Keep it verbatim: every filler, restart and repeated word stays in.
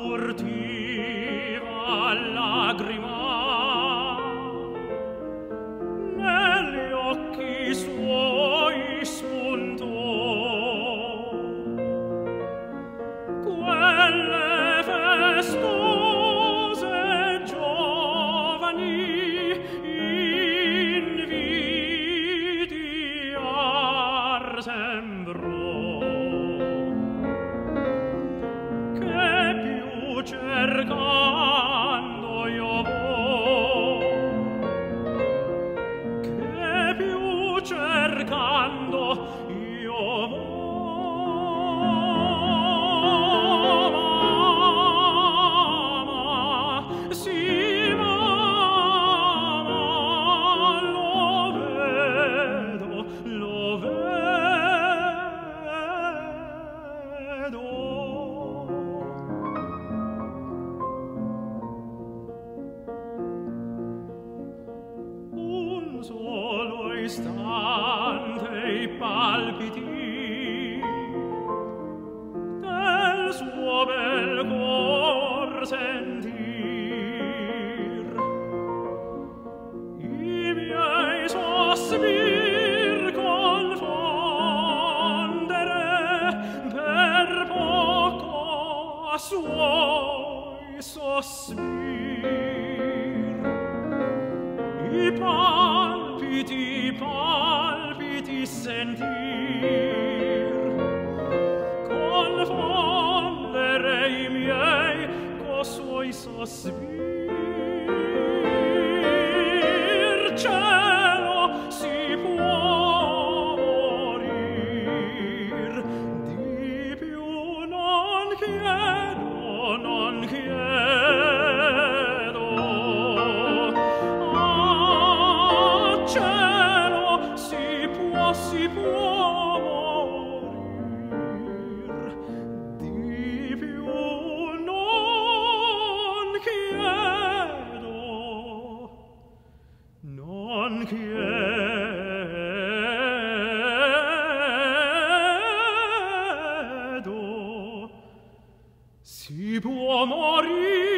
furtiva lagrima negli occhi suoi spuntò. Quelle festose giovani invidiar sembrò, che più cercando io vo, che più cercando io vo. Solo istante i palpiti del suo bel cor sentir, i miei sospir confondere per poco a suoi sospir. I palpiti, palpiti sentir, confondere i miei co' suoi sospir. Cielo, si può morir, di più non chiedo, non chiedo. Cielo, si può, si può morir, di più non chiedo, non chiedo, si può morir.